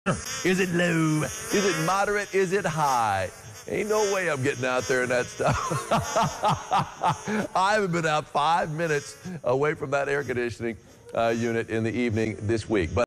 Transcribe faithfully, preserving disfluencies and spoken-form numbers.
Is it low? Is it moderate? Is it high? Ain't no way I'm getting out there and that stuff. I haven't been out five minutes away from that air conditioning uh, unit in the evening this week. But